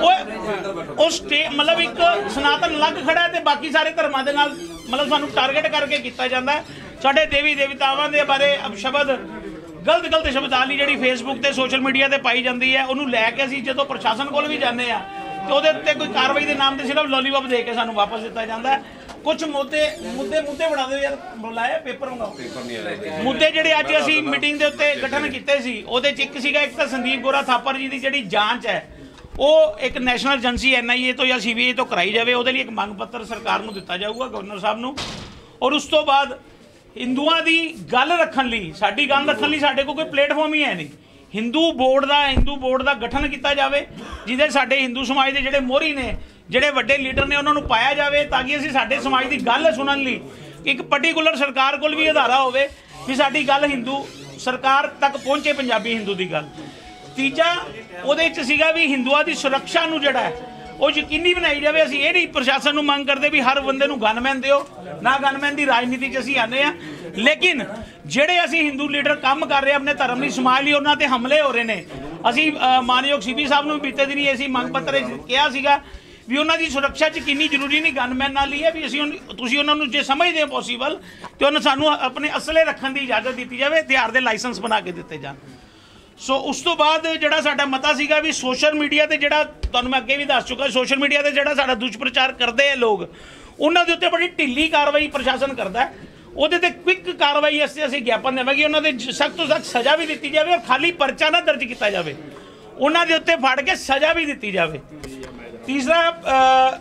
ਉਹ ਉਸ ਮਤਲਬ ਇੱਕ ਸਨਾਤਨ ਅਲੱਗ ਖੜਾ ਹੈ ਤੇ ਬਾਕੀ ਸਾਰੇ ਧਰਮਾਂ ਦੇ ਨਾਲ ਮਤਲਬ ਸਾਨੂੰ ਟਾਰਗੇਟ ਕਰਕੇ ਕੀਤਾ ਜਾਂਦਾ ਹੈ। ਸਾਡੇ ਦੇਵੀ ਦੇਵਤਾਵਾਂ ਦੇ ਬਾਰੇ ਸ਼ਬਦ ਗਲਤ ਗਲਤ ਸ਼ਬਦਾਵਲੀ ਜਿਹੜੀ ਫੇਸਬੁੱਕ ਤੇ ਸੋਸ਼ਲ ਮੀਡੀਆ ਤੇ ਪਾਈ ਜਾਂਦੀ ਹੈ, ਉਹਨੂੰ ਲੈ ਕੇ ਅਸੀਂ ਜਦੋਂ ਪ੍ਰਸ਼ਾਸਨ ਕੋਲ ਵੀ ਜਾਂਦੇ ਆ ਤੇ ਉਹਦੇ ਉੱਤੇ ਕੋਈ ਕਾਰਵਾਈ ਦੇ ਨਾਮ ਤੇ ਸਿਰਫ ਲੋਲੀਪੌਪ ਦੇ ਕੇ ਸਾਨੂੰ ਵਾਪਸ ਦਿੱਤਾ ਜਾਂਦਾ ਹੈ। ਕੁਝ ਮੁੱਦੇ ਮੁੱਦੇ ਮੁੱਦੇ ਬਣਾ ਦਿਓ ਯਾਰ, ਬੁਲਾਇਆ ਪੇਪਰ ਮੰਗਾਓ। ਮੁੱਦੇ ਜਿਹੜੇ ਅੱਜ ਅਸੀਂ ਮੀਟਿੰਗ ਦੇ ਉੱਤੇ ਗਠਨ ਕੀਤੇ ਸੀ, ਉਹਦੇ ਚ ਇੱਕ ਸੀਗਾ, ਇੱਕ ਤਾਂ ਸੰਦੀਪ ਗੋਰਾ ਥਾਪੜ ਜੀ ਦੀ ਜਿਹੜੀ ਜਾਂਚ ਹੈ ਉਹ ਇੱਕ ਨੈਸ਼ਨਲ ਏਜੰਸੀ ਐਨ ਆਈ ਏ ਤੋਂ ਜਾਂ ਸੀ ਬੀ ਆਈ ਤੋਂ ਕਰਾਈ ਜਾਵੇ, ਉਹਦੇ ਲਈ ਇੱਕ ਮੰਗ ਪੱਤਰ ਸਰਕਾਰ ਨੂੰ ਦਿੱਤਾ ਜਾਊਗਾ, ਗਵਰਨਰ ਸਾਹਿਬ ਨੂੰ। ਔਰ ਉਸ ਤੋਂ ਬਾਅਦ ਹਿੰਦੂਆਂ ਦੀ ਗੱਲ ਰੱਖਣ ਲਈ, ਸਾਡੀ ਗੱਲ ਰੱਖਣ ਲਈ ਸਾਡੇ ਕੋਲ ਕੋਈ ਪਲੇਟਫਾਰਮ ਹੀ ਹੈ ਨਹੀਂ। ਹਿੰਦੂ ਬੋਰਡ ਦਾ ਹਿੰਦੂ ਬੋਰਡ ਦਾ ਗਠਨ ਕੀਤਾ ਜਾਵੇ, ਜਿਹਦੇ ਸਾਡੇ ਹਿੰਦੂ ਸਮਾਜ ਦੇ ਜਿਹੜੇ ਮੋਹਰੀ ਨੇ, ਜਿਹੜੇ ਵੱਡੇ ਲੀਡਰ ਨੇ, ਉਹਨਾਂ ਨੂੰ ਪਾਇਆ ਜਾਵੇ ਤਾਂ ਕਿ ਅਸੀਂ ਸਾਡੇ ਸਮਾਜ ਦੀ ਗੱਲ ਸੁਣਨ ਲਈ ਇੱਕ ਪਾਰਟੀਕੂਲਰ ਸਰਕਾਰ ਕੋਲ ਵੀ ਅਧਾਰਾ ਹੋਵੇ ਵੀ ਸਾਡੀ ਗੱਲ ਹਿੰਦੂ ਸਰਕਾਰ ਤੱਕ ਪਹੁੰਚੇ, ਪੰਜਾਬੀ ਹਿੰਦੂ ਦੀ ਗੱਲ। ਤੀਜਾ ਉਹਦੇ 'ਚ ਸੀਗਾ ਵੀ ਹਿੰਦੂਆਂ ਦੀ ਸੁਰੱਖਿਆ ਨੂੰ ਜਿਹੜਾ ਹੈ ਉਹ ਯਕੀਨੀ ਬਣਾਈ ਜਾਵੇ। ਅਸੀਂ ਇਹ ਨਹੀਂ ਪ੍ਰਸ਼ਾਸਨ ਨੂੰ ਮੰਗ ਕਰਦੇ ਵੀ ਹਰ ਬੰਦੇ ਨੂੰ ਗਨਮੈਨ ਦਿਓ, ਨਾ ਗਨਮੈਨ ਦੀ ਰਾਜਨੀਤੀ 'ਚ ਅਸੀਂ ਆਉਂਦੇ ਹਾਂ, ਲੇਕਿਨ ਜਿਹੜੇ ਅਸੀਂ ਹਿੰਦੂ ਲੀਡਰ ਕੰਮ ਕਰ ਰਹੇ ਆਪਣੇ ਧਰਮ ਲਈ ਸਮਾਜ ਲਈ ਉਹਨਾਂ ਤੇ ਹਮਲੇ ਹੋ ਰਹੇ ਨੇ। ਅਸੀਂ ਮਾਨਯੋਗ ਸੀਪੀ ਸਾਹਿਬ ਨੂੰ ਬੀਤੇ ਦਿਨੀ ਅਸੀਂ ਮੰਗ ਪੱਤਰ ਕਿਹਾ ਸੀਗਾ ਵੀ ਉਹਨਾਂ ਦੀ ਸੁਰੱਖਿਆ ਯਕੀਨੀ ਜ਼ਰੂਰੀ ਨਹੀਂ ਗਨਮੈਨ ਨਾਲ ਹੀ ਹੈ ਵੀ ਅਸੀਂ ਤੁਸੀਂ ਉਹਨਾਂ ਨੂੰ ਜੇ ਸਮਝਦੇ ਹੋ ਪੋਸੀਬਲ ਤੇ ਉਹਨਾਂ ਸਾਨੂੰ ਆਪਣੇ ਅਸਲੇ ਰੱਖਣ ਦੀ ਇਜਾਜ਼ਤ ਦਿੱਤੀ ਜਾਵੇ, ਹਥਿਆਰ ਦੇ ਲਾਇਸੈਂਸ ਬਣਾ ਕੇ ਦਿੱਤੇ ਜਾਣ। ਸੋ ਉਸ ਤੋਂ ਬਾਅਦ ਜਿਹੜਾ ਸਾਡਾ ਮਤਾ ਸੀਗਾ ਵੀ ਸੋਸ਼ਲ ਮੀਡੀਆ ਤੇ ਜਿਹੜਾ ਤੁਹਾਨੂੰ ਮੈਂ ਅੱਗੇ ਵੀ ਦੱਸ ਚੁੱਕਾ ਸੋਸ਼ਲ ਮੀਡੀਆ ਤੇ ਜਿਹੜਾ ਸਾਡਾ ਦੁਸ਼ਪ੍ਰਚਾਰ ਕਰਦੇ ਆ ਲੋਕ ਉਹਨਾਂ ਦੇ ਉੱਤੇ ਬੜੀ ਢਿੱਲੀ ਕਾਰਵਾਈ ਪ੍ਰਸ਼ਾਸਨ ਕਰਦਾ ਹੈ। ਉਹਦੇ ਤੇ ਕੁਇਕ ਕਾਰਵਾਈ ਅਸੀਂ ਅਸੀਂ ਗਿਆਪਨ ਦੇਵਾਂਗੇ ਉਹਨਾਂ ਦੇ ਸਖਤ ਤੋਂ ਸਖਤ ਸਜ਼ਾ ਵੀ ਦਿੱਤੀ ਜਾਵੇ ਔਰ ਖਾਲੀ ਪਰਚਾ ਨਾ ਦਰਜ ਕੀਤਾ ਜਾਵੇ, ਉਹਨਾਂ ਦੇ ਉੱਤੇ ਫੜ ਕੇ ਸਜ਼ਾ ਵੀ ਦਿੱਤੀ ਜਾਵੇ। ਤੀਸਰਾ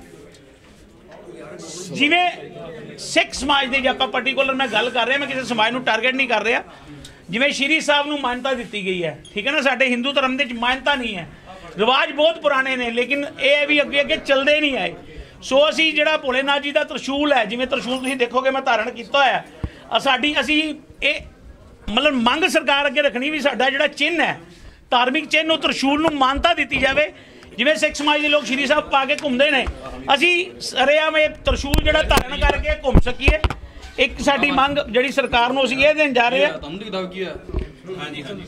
ਜਿਵੇਂ ਸਿੱਖ ਸਮਾਜ ਦੀ ਜੇ ਆਪਾਂ ਪਾਰਟੀਕੂਲਰ ਮੈਂ ਗੱਲ ਕਰ ਰਿਹਾ ਮੈਂ ਕਿਸੇ ਸਮਾਜ ਨੂੰ ਟਾਰਗੇਟ ਨਹੀਂ ਕਰ ਰਿਹਾ, ਜਿਵੇਂ ਸ਼੍ਰੀ ਸਾਹਿਬ ਨੂੰ ਮਾਨਤਾ ਦਿੱਤੀ ਗਈ ਹੈ ਠੀਕ ਹੈ ਨਾ, ਸਾਡੇ ਹਿੰਦੂ ਧਰਮ ਦੇ ਵਿੱਚ ਮਾਨਤਾ ਨਹੀਂ ਹੈ, ਰਿਵਾਜ ਬਹੁਤ ਪੁਰਾਣੇ ਨੇ ਲੇਕਿਨ ਇਹ ਵੀ ਅੱਗੇ ਅੱਗੇ ਚੱਲਦੇ ਨਹੀਂ ਆਏ। ਸੋ ਅਸੀਂ ਜਿਹੜਾ ਭੋਲੇਨਾਥ ਜੀ ਦਾ ਤਰਸ਼ੂਲ ਹੈ ਜਿਵੇਂ ਤਰਸ਼ੂਲ ਤੁਸੀਂ ਦੇਖੋਗੇ ਮੈਂ ਧਾਰਨ ਕੀਤਾ ਹੋਇਆ ਸਾਡੀ ਅਸੀਂ ਇਹ ਮਤਲਬ ਮੰਗ ਸਰਕਾਰ ਅੱਗੇ ਰੱਖਣੀ ਵੀ ਸਾਡਾ ਜਿਹੜਾ ਚਿੰਨ੍ਹ ਹੈ ਧਾਰਮਿਕ ਚਿੰਨ੍ਹ ਉਹ ਤਰਸ਼ੂਲ ਨੂੰ ਮਾਨਤਾ ਦਿੱਤੀ ਜਾਵੇ। ਜਿਵੇਂ ਸਿੱਖ ਸਮਾਜ ਦੇ ਲੋਕ ਸ਼੍ਰੀ ਸਾਹਿਬ ਪਾ ਕੇ ਘੁੰਮਦੇ ਨੇ ਅਸੀਂ ਸਰੇਆਮ ਇਹ ਤਰਸ਼ੂਲ ਜਿਹੜਾ ਧਾਰਨ ਕਰਕੇ ਘੁੰਮ ਸਕੀਏ। ਇੱਕ ਸਾਡੀ ਮੰਗ ਜਿਹੜੀ ਸਰਕਾਰ ਨੂੰ ਅਸੀਂ ਇਹ ਦੇਣ ਜਾ ਰਹੇ ਹਾਂ। ਹਾਂਜੀ ਹਾਂਜੀ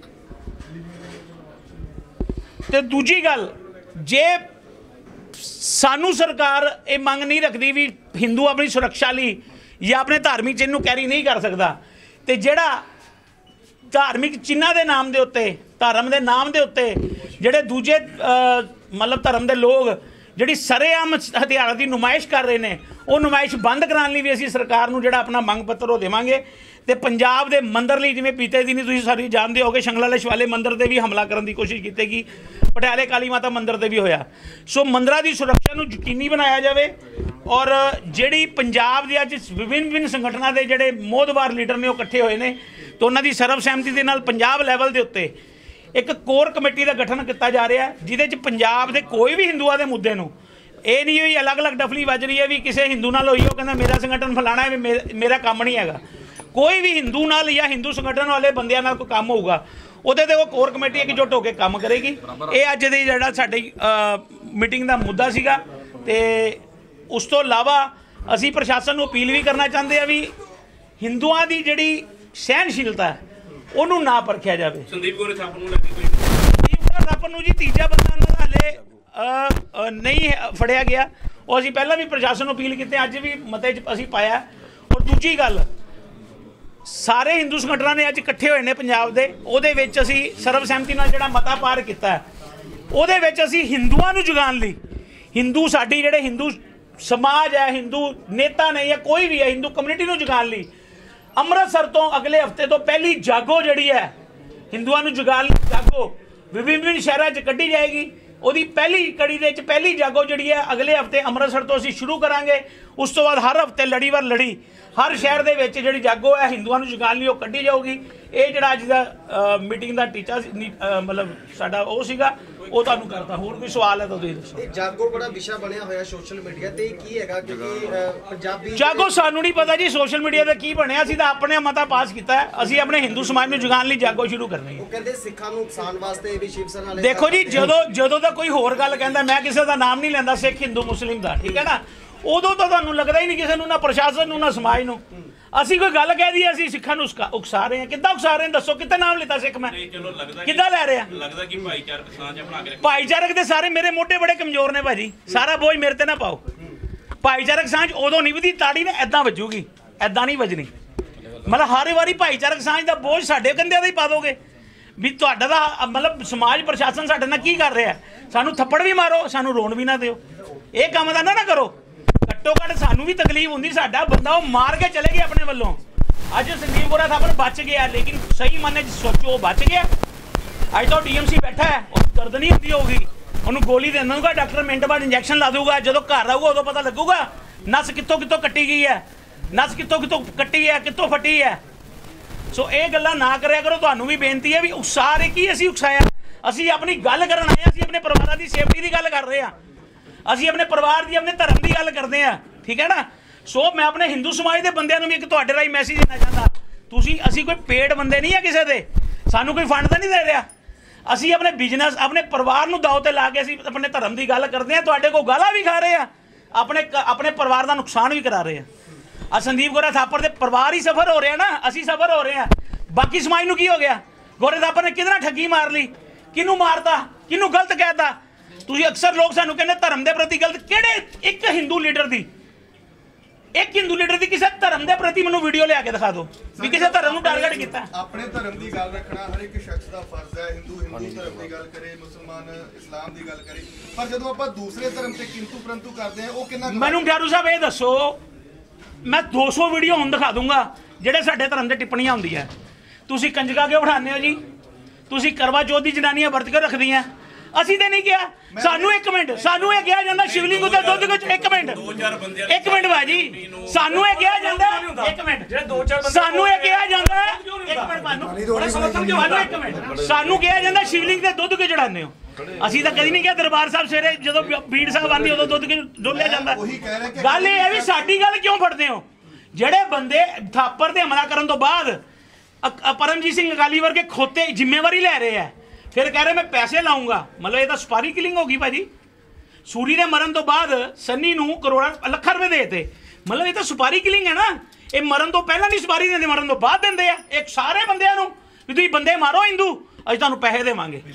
ਤੇ ਦੂਜੀ ਗੱਲ ਜੇ ਸਾਨੂੰ ਸਰਕਾਰ ਇਹ ਮੰਗ ਨਹੀਂ ਰੱਖਦੀ ਵੀ ਹਿੰਦੂ ਆਪਣੀ ਸੁਰੱਖਿਆ ਲਈ ਜਾਂ ਆਪਣੇ ਧਾਰਮਿਕ ਚਿੰਨ੍ਹ ਨੂੰ ਕੈਰੀ ਨਹੀਂ ਕਰ ਸਕਦਾ ਤੇ ਜਿਹੜਾ ਧਾਰਮਿਕ ਚਿੰਨ੍ਹਾਂ ਦੇ ਨਾਮ ਦੇ ਉੱਤੇ ਧਰਮ ਦੇ ਨਾਮ ਦੇ ਉੱਤੇ ਜਿਹੜੇ ਦੂਜੇ ਮਤਲਬ ਧਰਮ ਦੇ ਲੋਕ ਜਿਹੜੀ ਸਰੇਆਮ ਹਥਿਆਰਾਂ ਦੀ ਨੁਮਾਇਸ਼ ਕਰ ਰਹੇ ਨੇ ਉਹ ਨੁਮਾਇਸ਼ ਬੰਦ ਕਰਾਉਣ ਲਈ ਵੀ ਅਸੀਂ ਸਰਕਾਰ ਨੂੰ ਜਿਹੜਾ ਆਪਣਾ ਮੰਗ ਪੱਤਰ ਉਹ ਦੇਵਾਂਗੇ। ਤੇ ਪੰਜਾਬ ਦੇ ਮੰਦਰ ਲਈ ਜਿਵੇਂ ਬੀਤੇ ਦਿਨੀ ਤੁਸੀਂ ਸਾਰੀ ਜਾਣਦੇ ਹੋਗੇ ਸ਼ੰਗਲਾ ਸ਼ਿਵਾਲੇ ਮੰਦਰ ਤੇ ਵੀ ਹਮਲਾ ਕਰਨ ਦੀ ਕੋਸ਼ਿਸ਼ ਕੀਤੀ ਗਈ, ਪਟਿਆਲੇ ਕਾਲੀ ਮਾਤਾ ਮੰਦਰ ਤੇ ਵੀ ਹੋਇਆ। ਸੋ ਮੰਦਰਾਂ ਦੀ ਸੁਰੱਖਿਆ ਨੂੰ ਯਕੀਨੀ ਬਣਾਇਆ ਜਾਵੇ ਔਰ ਜਿਹੜੀ ਪੰਜਾਬ ਦੇ ਅੱਜ ਵਿਭਿੰਨ ਵਿਭਿੰਨ ਸੰਗਠਨਾਂ ਦੇ ਜਿਹੜੇ ਮੋਹਦਵਾਰ ਲੀਡਰ ਨੇ ਉਹ ਇਕੱਠੇ ਹੋਏ ਨੇ ਤੇ ਉਹਨਾਂ ਦੀ ਸਰਬਸਹਿਮਤੀ ਦੇ ਨਾਲ ਪੰਜਾਬ ਲੈਵਲ ਦੇ ਉੱਤੇ ਇੱਕ ਕੋਰ ਕਮੇਟੀ ਦਾ ਗਠਨ ਕੀਤਾ ਜਾ ਰਿਹਾ ਜਿਹਦੇ 'ਚ ਪੰਜਾਬ ਦੇ ਕੋਈ ਵੀ ਹਿੰਦੂਆਂ ਦੇ ਮੁੱਦੇ ਨੂੰ ਇਹ ਨਹੀਂ ਹੋਈ ਅਲੱਗ-ਅਲੱਗ ਡਫਲੀ ਵੱਜ ਰਹੀ ਹੈ ਵੀ ਕਿਸੇ ਹਿੰਦੂ ਨਾਲ ਹੋਈ ਉਹ ਕਹਿੰਦਾ ਮੇਰਾ ਸੰਗਠਨ ਫਲਾਣਾ ਹੈ ਮੇਰਾ ਕੰਮ ਨਹੀਂ ਹੈਗਾ। ਕੋਈ ਵੀ ਹਿੰਦੂ ਨਾਲ ਜਾਂ ਹਿੰਦੂ ਸੰਗਠਨ ਵਾਲੇ ਬੰਦਿਆਂ ਨਾਲ ਕੋਈ ਕੰਮ ਹੋਊਗਾ ਉਹਦੇ ਤੇ ਉਹ ਕੋਰ ਕਮੇਟੀ ਇਕਜੁੱਟ ਹੋ ਕੇ ਕੰਮ ਕਰੇਗੀ। ਇਹ ਅੱਜ ਦੀ ਜਿਹੜਾ ਸਾਡੀ ਮੀਟਿੰਗ ਦਾ ਮੁੱਦਾ ਸੀਗਾ। ਤੇ ਉਸ ਤੋਂ ਇਲਾਵਾ ਅਸੀਂ ਪ੍ਰਸ਼ਾਸਨ ਨੂੰ ਅਪੀਲ ਵੀ ਕਰਨਾ ਚਾਹੁੰਦੇ ਆ ਵੀ ਹਿੰਦੂਆਂ ਦੀ ਜਿਹੜੀ ਸਹਿਣਸ਼ੀਲਤਾ ਉਹਨੂੰ ਨਾ ਪਰਖਿਆ ਜਾਵੇ। ਸੰਦੀਪ ਗੋਰੇ ਥਾਪਰ ਨੂੰ ਲੱਗੀ ਕੋਈ ਸੰਦੀਪ ਗੋਰੇ ਥਾਪਰ ਨੂੰ ਜੀ ਤੀਜਾ ਬੰਦਾ ਉਹਨਾਂ ਦਾ ਹਾਲੇ ਨਹੀਂ ਫੜਿਆ ਗਿਆ ਉਹ ਅਸੀਂ ਪਹਿਲਾਂ ਵੀ ਪ੍ਰਸ਼ਾਸਨ ਨੂੰ ਅਪੀਲ ਕੀਤੇ ਅੱਜ ਵੀ ਮਤੇ 'ਚ ਅਸੀਂ ਪਾਇਆ। ਔਰ ਦੂਜੀ ਗੱਲ ਸਾਰੇ ਹਿੰਦੂ ਸੰਗਠਨਾਂ ਨੇ ਅੱਜ ਇਕੱਠੇ ਹੋਏ ਨੇ ਪੰਜਾਬ ਦੇ ਉਹਦੇ ਵਿੱਚ ਅਸੀਂ ਸਰਬਸਹਿਮਤੀ ਨਾਲ ਜਿਹੜਾ ਮਤਾ ਪਾਰ ਕੀਤਾ ਉਹਦੇ ਵਿੱਚ ਅਸੀਂ ਹਿੰਦੂਆਂ ਨੂੰ ਜਗਾਉਣ ਲਈ ਹਿੰਦੂ ਸਾਡੀ ਜਿਹੜੇ ਹਿੰਦੂ ਸਮਾਜ ਹੈ ਹਿੰਦੂ ਨੇਤਾ ਨੇ ਜਾਂ ਕੋਈ ਵੀ ਹੈ ਹਿੰਦੂ ਕਮਿਊਨਿਟੀ ਨੂੰ ਜਗਾਉਣ ਲਈ ਅੰਮ੍ਰਿਤਸਰ ਤੋਂ ਅਗਲੇ ਹਫਤੇ ਤੋਂ ਪਹਿਲੀ ਜਾਗੋ ਜਿਹੜੀ ਹੈ ਹਿੰਦੂਆਂ ਨੂੰ ਜਗਾਉਣ ਲਈ ਜਾਗੋ ਵਿਭਿੰਨ ਵਿਭਿੰਨ ਸ਼ਹਿਰਾਂ 'ਚ ਕੱਢੀ ਜਾਏਗੀ। ਉਹਦੀ ਪਹਿਲੀ ਕੜੀ ਦੇ ਵਿੱਚ ਪਹਿਲੀ ਜਾਗੋ ਜਿਹੜੀ ਹੈ ਅਗਲੇ ਹਫਤੇ ਅੰਮ੍ਰਿਤਸਰ ਤੋਂ ਅਸੀਂ ਸ਼ੁਰੂ ਕਰਾਂਗੇ। ਉਸ ਤੋਂ ਬਾਅਦ ਹਰ ਹਫਤੇ ਲੜੀਵਾਰ ਲੜੀ ਹਰ ਸ਼ਹਿਰ ਦੇ ਵਿੱਚ ਜਿਹੜੀ ਜਾਗੋ ਹੈ ਹਿੰਦੂਆਂ ਨੂੰ ਜਗਾਉਣ ਲਈ ਉਹ ਕੱਢੀ ਜਾਊਗੀ। ਇਹ ਜਿਹੜਾ ਅੱਜ ਦਾ ਮੀਟਿੰਗ ਦਾ ਟੀਚਾ ਮਤਲਬ ਸਾਡਾ ਉਹ ਸੀਗਾ ਉਹ ਤੁਹਾਨੂੰ ਕਰਦਾ। ਹੋਰ ਕੋਈ ਸਵਾਲ ਹੈ ਤਾਂ ਤੁਸੀਂ ਦੱਸੋ। ਇਹ ਜਾਗੋ ਬੜਾ ਵਿਸ਼ਾ ਬਣਿਆ ਹੋਇਆ ਸੋਸ਼ਲ ਮੀਡੀਆ ਤੇ ਕੀ ਹੈਗਾ ਕਿਉਂਕਿ ਪੰਜਾਬੀ ਜਾਗੋ ਸਾਨੂੰ ਨਹੀਂ ਪਤਾ ਜੀ ਸੋਸ਼ਲ ਮੀਡੀਆ ਤੇ ਕੀ ਬਣਿਆ ਅਸੀਂ ਤਾਂ ਆਪਣੇ ਮਤਾ ਪਾਸ ਕੀਤਾ ਹੈ ਅਸੀਂ ਆਪਣੇ ਹਿੰਦੂ ਸਮਾਜ ਨੂੰ ਜਗਾਉਣ ਲਈ ਜਾਗੋ ਸ਼ੁਰੂ ਕਰਨੀ ਹੈ। ਉਹ ਕਹਿੰਦੇ ਸਿੱਖਾਂ ਨੂੰ ਨੁਕਸਾਨ ਵਾਸਤੇ ਵੀ ਸ਼ਿਵ ਸੈਨਾ ਵਾਲੇ ਦੇਖੋ ਜੀ ਜਦੋਂ ਜਦੋਂ ਤਾਂ ਕੋਈ ਹੋਰ ਗੱਲ ਕਹਿੰਦਾ ਮੈਂ ਕਿਸੇ ਦਾ ਨਾਮ ਨਹੀਂ ਲੈਂਦਾ ਸਿੱਖ ਹਿੰਦੂ ਮੁਸਲਿਮ ਦਾ ਠੀਕ ਹੈ ਨਾ ਉਦੋਂ ਤਾਂ ਤੁਹਾਨੂੰ ਲੱਗਦਾ ਹੀ ਨਹੀਂ ਕਿਸੇ ਨੂੰ ਨਾ ਪ੍ਰਸ਼ਾਸਨ ਨੂੰ ਨਾ ਸਮਾਜ ਨੂੰ ਅਸੀਂ ਕੋਈ ਗੱਲ ਕਹਿ ਦਈਏ ਅਸੀਂ ਸਿੱਖਾਂ ਨੂੰ ਉਕਸਾ ਰਹੇ ਹਾਂ। ਕਿੱਦਾਂ ਉਕਸਾ ਰਹੇ ਦੱਸੋ ਕਿੱਦਾਂ ਨਾਮ ਲਿੱਤਾ ਸਿੱਖ ਮੈਂ ਕਿੱਦਾਂ ਲੈ ਰਿਹਾ ਲੱਗਦਾ ਕਿ ਭਾਈਚਾਰਕ ਸਾਂਝ ਬਣਾ ਕੇ ਭਾਈਚਾਰਕ ਦੇ ਸਾਰੇ ਮੇਰੇ ਮੋਢੇ ਬੜੇ ਕਮਜ਼ੋਰ ਨੇ ਭਾਜੀ ਸਾਰਾ ਬੋਝ ਮੇਰੇ ਤੇ ਨਾ ਪਾਓ। ਭਾਈਚਾਰਕ ਸਾਂਝ ਉਦੋਂ ਨਹੀਂ ਵਧੀ ਤਾੜੀ ਨੇ ਐਦਾਂ ਵੱਜੂਗੀ ਐਦਾਂ ਨਹੀਂ ਵੱਜਣੀ ਮਤਲਬ ਹਰ ਵਾਰੀ ਭਾਈਚਾਰਕ ਸਾਂਝ ਦਾ ਬੋਝ ਸਾਡੇ ਕੰਧਿਆਂ ਦਾ ਹੀ ਪਾ ਦੋਗੇ ਵੀ ਤੁਹਾਡਾ ਦਾ ਮਤਲਬ ਸਮਾਜ ਪ੍ਰਸ਼ਾਸਨ ਸਾਡੇ ਨਾਲ ਕੀ ਕਰ ਰਿਹਾ ਸਾਨੂੰ ਥੱਪੜ ਵੀ ਮਾਰੋ ਸਾਨੂੰ ਰੋਣ ਵੀ ਨਾ ਦਿਓ ਇਹ ਕੰਮ ਦਾ ਨਾ ਨਾ ਕਰੋ। ਘੱਟੋ ਘੱਟ ਸਾਨੂੰ ਵੀ ਤਕਲੀਫ ਹੁੰਦੀ ਸਾਡਾ ਬੰਦਾ ਉਹ ਮਾਰ ਕੇ ਚਲੇ ਗਏ ਆਪਣੇ ਵੱਲੋਂ। ਅੱਜ ਸੰਦੀਪ ਗੋਰਾ ਥਾਪਰ ਬਚ ਗਿਆ ਲੇਕਿਨ ਸਹੀ ਮੰਨੇ ਚ ਸੋਚੋ ਉਹ ਬਚ ਗਿਆ। ਅੱਜ ਤਾਂ ਡੀਐਮਸੀ ਬੈਠਾ ਹੈ ਉਹ ਦਰਦ ਨਹੀਂ ਹੁੰਦੀ ਹੋਊਗੀ ਉਹਨੂੰ ਗੋਲੀ ਦੇ ਦਊਗਾ ਡਾਕਟਰ ਮਿੰਟ ਬਾਅਦ ਇੰਜੈਕਸ਼ਨ ਲਾ ਦਊਗਾ ਜਦੋਂ ਘਰ ਆਊਗਾ ਉਦੋਂ ਪਤਾ ਲੱਗੂਗਾ ਨਸ ਕਿੱਥੋਂ ਕਿੱਥੋਂ ਕੱਟੀ ਗਈ ਹੈ ਨਸ ਕਿੱਥੋਂ ਕਿੱਥੋਂ ਕੱਟੀ ਹੈ ਕਿੱਥੋਂ ਫਟੀ ਹੈ। ਸੋ ਇਹ ਗੱਲਾਂ ਨਾ ਕਰਿਆ ਕਰੋ ਤੁਹਾਨੂੰ ਵੀ ਬੇਨਤੀ ਹੈ ਵੀ ਉਕਸਾਰੇ ਕੀ ਅਸੀਂ ਉਕਸਾਇਆ ਅਸੀਂ ਆਪਣੀ ਗੱਲ ਕਰਨ ਆਏ ਅਸੀਂ ਆਪਣੇ ਪਰਿਵਾਰਾਂ ਦੀ ਸੇਫਟੀ ਦੀ ਗੱਲ ਕਰ ਰਹੇ ਹਾਂ ਅਸੀਂ ਆਪਣੇ ਪਰਿਵਾਰ ਦੀ ਆਪਣੇ ਧਰਮ ਦੀ ਗੱਲ ਕਰਦੇ ਹਾਂ ਠੀਕ ਹੈ ਨਾ। ਸੋ ਮੈਂ ਆਪਣੇ ਹਿੰਦੂ ਸਮਾਜ ਦੇ ਬੰਦਿਆਂ ਨੂੰ ਵੀ ਇੱਕ ਤੁਹਾਡੇ ਰਾਹੀਂ ਮੈਸੇਜ ਦੇਣਾ ਚਾਹੁੰਦਾ ਤੁਸੀਂ ਅਸੀਂ ਕੋਈ ਪੇਡ ਬੰਦੇ ਨਹੀਂ ਆ ਕਿਸੇ ਦੇ ਸਾਨੂੰ ਕੋਈ ਫੰਡ ਤਾਂ ਨਹੀਂ ਦੇ ਰਿਹਾ ਅਸੀਂ ਆਪਣੇ ਬਿਜ਼ਨਸ ਆਪਣੇ ਪਰਿਵਾਰ ਨੂੰ ਦਾਅ ਤੇ ਲਾ ਕੇ ਅਸੀਂ ਆਪਣੇ ਧਰਮ ਦੀ ਗੱਲ ਕਰਦੇ ਹਾਂ ਤੁਹਾਡੇ ਕੋਲ ਗਾਲਾਂ ਵੀ ਖਾ ਰਹੇ ਆ ਆਪਣੇ ਆਪਣੇ ਪਰਿਵਾਰ ਦਾ ਨੁਕਸਾਨ ਵੀ ਕਰਾ ਰਹੇ ਆ। ਆ ਸੰਦੀਪ ਗੋਰਾ ਥਾਪੜ ਦੇ ਪਰਿਵਾਰ ਹੀ ਸਫਰ ਹੋ ਰਿਹਾ ਨਾ, ਅਸੀਂ ਸਫਰ ਹੋ ਰਹੇ ਆ, ਬਾਕੀ ਸਮਾਜ ਨੂੰ ਕੀ ਹੋ ਗਿਆ? ਗੋਰੇ ਥਾਪੜ ਨੇ ਕਿਹਦੇ ਨਾਲ ਠੱਗੀ ਮਾਰ ਲਈ, ਕਿਹਨੂੰ ਮਾਰਤਾ, ਕਿਹਨੂੰ ਗਲਤ ਕਹਿਤਾ? ਤੁਸੀਂ ਅਕਸਰ ਲੋਕ ਸਾਨੂੰ ਕਹਿੰਦੇ ਧਰਮ ਦੇ ਪ੍ਰਤੀ ਗਲਤ, ਕਿਹੜੇ ਇੱਕ ਹਿੰਦੂ ਲੀਡਰ ਦੀ, ਇੱਕ ਹਿੰਦੂ ਲੀਡਰ ਦੀ ਕਿਸੇ ਧਰਮ ਦੇ ਪ੍ਰਤੀ ਮੈਨੂੰ ਵੀਡੀਓ ਲਿਆ ਕੇ ਦਿਖਾ ਦਿਓ ਵੀ ਕਿਸੇ ਧਰਮ ਨੂੰ ਟਾਰਗੇਟ ਕੀਤਾ? ਆਪਣੇ ਧਰਮ ਦੀ ਗੱਲ ਰੱਖਣਾ ਹਰ ਇੱਕ ਸ਼ਖਸ ਦਾ ਫਰਜ਼ ਹੈ। ਹਿੰਦੂ ਹਿੰਦੂ ਧਰਮ ਦੀ ਗੱਲ ਕਰੇ, ਮੁਸਲਮਾਨ ਇਸਲਾਮ ਦੀ ਗੱਲ ਕਰੇ, ਪਰ ਜਦੋਂ ਆਪਾਂ ਦੂਸਰੇ ਧਰਮ ਤੇ ਕਿੰਤੂ ਪਰੰਤੂ ਕਰਦੇ ਆ ਉਹ ਕਿੰਨਾ ਕੁ- ਮੈਨੂੰ ਡਾਰੂ ਸਾਹਿਬ ਇਹ ਦੱਸੋ, ਮੈਂ ਦੋ ਸੌ ਵੀਡੀਓ ਹੁਣ ਦਿਖਾ ਦੂੰਗਾ ਜਿਹੜੇ ਸਾਡੇ ਧਰਮ ਦੇ ਟਿੱਪਣੀਆਂ ਹੁੰਦੀਆਂ। ਤੁਸੀਂ ਕੰਜਕਾਂ ਕਿਉਂ ਬਿਠਾਉਂਦੇ ਹੋ ਜੀ? ਤੁਸੀਂ ਕਰਵਾ ਚੌਥ ਦੀ ਜਨਾਨੀਆਂ ਵਰਤ ਕੇ ਰੱਖਦੀਆਂ, ਅਸੀਂ ਤੇ ਨਹੀਂ ਕਿਹਾ। ਸਾਨੂੰ ਇੱਕ ਮਿੰਟ, ਸਾਨੂੰ ਇਹ ਕਿਹਾ ਜਾਂਦਾ ਸ਼ਿਵਲਿੰਗ ਉੱਤੇ ਦੁੱਧ ਵਿੱਚ, ਇੱਕ ਮਿੰਟ ਇੱਕ ਮਿੰਟ ਬਾਜੀ, ਸਾਨੂੰ ਇਹ ਕਿਹਾ ਜਾਂਦਾ, ਇੱਕ ਮਿੰਟ ਜਿਹੜੇ ਦੋ ਚਾਰ ਬੰਦੇ ਸਾਨੂੰ ਇਹ ਕਿਹਾ ਜਾਂਦਾ, ਇੱਕ ਮਿੰਟ ਮਾਨੂੰ ਸਾਨੂੰ ਇੱਕ ਮਿੰਟ, ਸਾਨੂੰ ਕਿਹਾ ਜਾਂਦਾ ਸ਼ਿਵਲਿੰਗ ਤੇ ਦੁੱਧ ਕਿਉਂ ਚੜਾਉਂਦੇ ਹੋ? ਅਸੀਂ ਤਾਂ ਕਦੀ ਨਹੀਂ ਕਿਹਾ ਦਰਬਾਰ ਸਾਹਿਬ ਸਵੇਰੇ ਜਦੋਂ ਬੀੜ ਸਾਹਿਬ ਆਉਂਦੀ ਉਦੋਂ ਦੁੱਧ ਕਿਉਂ ਡੋਲਿਆ ਜਾਂਦਾ? ਗੱਲ ਇਹ ਹੈ ਵੀ ਸਾਡੀ ਗੱਲ ਕਿਉਂ ਫੜਦੇ ਹੋ? ਜਿਹੜੇ ਬੰਦੇ ਥਾਪਰ ਤੇ ਹਮਲਾ ਕਰਨ ਤੋਂ ਬਾਅਦ ਅ- ਪਰਮਜੀਤ ਸਿੰਘ ਅਕਾਲੀ ਵਰਗੇ ਖੋਤੇ ਜ਼ਿੰਮੇਵਾਰੀ ਲੈ ਰਹੇ ਆ, ਫਿਰ ਕਹਿ ਰਹੇ ਮੈਂ ਪੈਸੇ ਲਾਉਂਗਾ, ਮਤਲਬ ਇਹ ਤਾਂ ਸੁਪਾਰੀ ਕਿਲਿੰਗ ਹੋ ਗਈ ਭਾਜੀ। ਸੂਰੀ ਦੇ ਮਰਨ ਤੋਂ ਬਾਅਦ ਸੰਨੀ ਨੂੰ ਕਰੋੜਾਂ ਲੱਖਾਂ ਰੁਪਏ ਦੇ ਦਿੱਤੇ, ਮਤਲਬ ਇਹ ਤਾਂ ਸੁਪਾਰੀ ਕਿਲਿੰਗ ਹੈ ਨਾ। ਇਹ ਮਰਨ ਤੋਂ ਪਹਿਲਾਂ ਨਹੀਂ ਸੁਪਾਰੀ ਦਿੰਦੇ, ਮਰਨ ਤੋਂ ਬਾਅਦ ਦਿੰਦੇ ਆ। ਇੱਕ ਸਾਰੇ ਬੰਦਿਆਂ ਨੂੰ ਵੀ ਤੁਸੀਂ ਬੰਦੇ ਮਾਰੋ ਹਿੰਦੂ, ਅਸੀਂ ਤੁਹਾਨੂੰ ਪੈਸੇ ਦੇਵਾਂਗੇ।